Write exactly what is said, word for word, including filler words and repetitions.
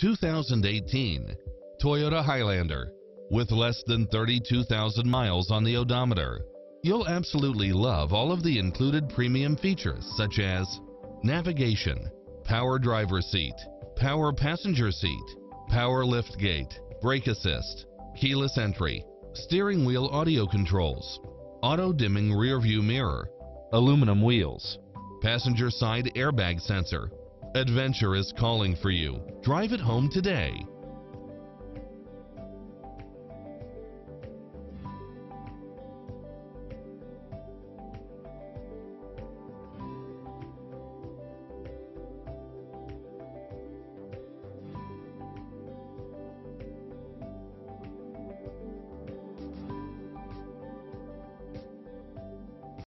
two thousand eighteen Toyota Highlander. With less than thirty-two thousand miles on the odometer, you'll absolutely love all of the included premium features such as navigation, power driver seat, power passenger seat, power liftgate, brake assist, keyless entry, steering wheel audio controls, auto-dimming rear-view mirror, aluminum wheels, passenger side airbag sensor. Adventure is calling for you. Drive it home today.